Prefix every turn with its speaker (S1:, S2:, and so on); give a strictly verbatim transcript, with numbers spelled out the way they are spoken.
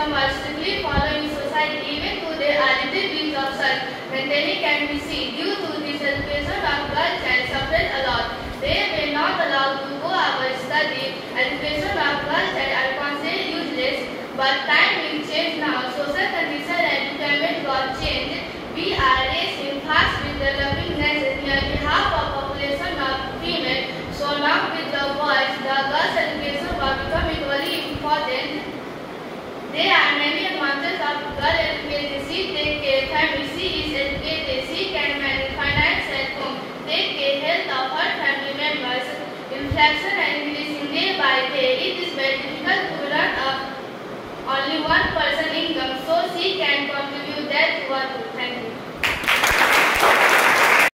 S1: some are strictly following society even though they are little bit of such. Maintaining can be seen due to this education of girls and suffered a lot. They were not allowed to go out study. Education of girls are considered useless, but time